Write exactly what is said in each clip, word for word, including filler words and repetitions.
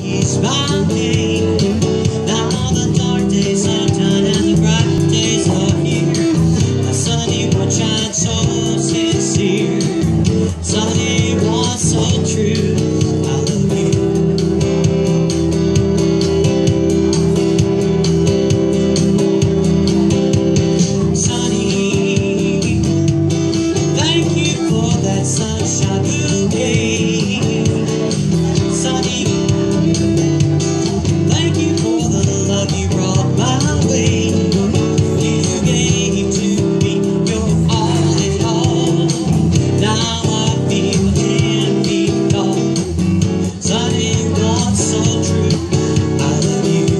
ease my pain. Now the dark days are done and the bright days are here. The sunny one shines so sincere, sunny one so true. I love you. Sunny, thank you for that sunshine bouquet. Sunny, thank you for the love you brought my way. You gave to me your all in all. Now I feel empty all. Sunny, what's so true? I love you.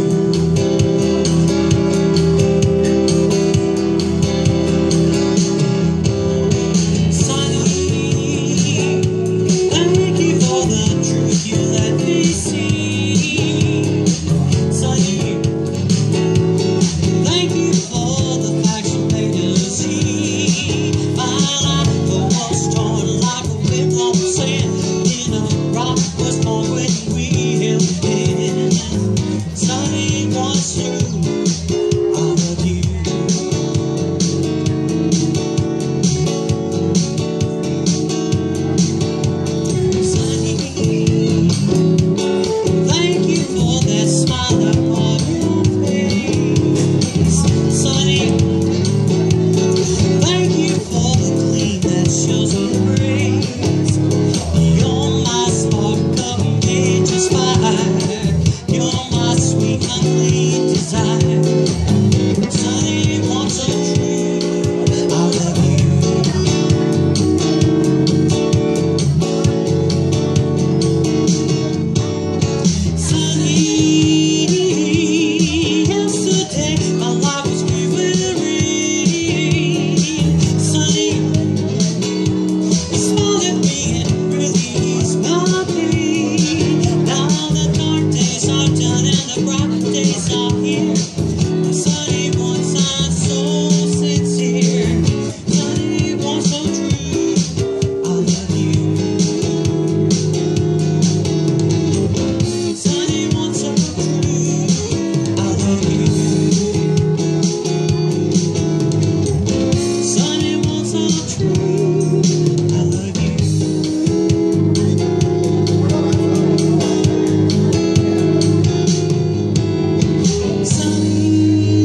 Sunny, thank you for the truth you let me see. Sunny, thank you for the facts you made us see. My life was torn like a whip-blown sand. In a rock was born when we held hands. Sunny, what's true? I love you. Sunny, thank you for that smile upon your face. Sunny, thank you for the gleam that shows with grace. You're my spark of nature's fire. You're my sweet, complete desire. Sunny, what's so true? I love you. Sunny, yesterday my life was weary. Sunny, you smiled at me and released my pain. Now the dark days are done and the bright days are here. Sunny, one sign so sincere. Sunny, one so true. I love you. Sunny, one so true. I love you. Sunny, one so true. I love you. Sunny.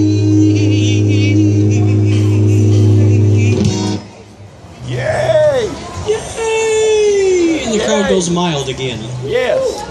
Yay! Yay! And the crowd goes mild again. Yes.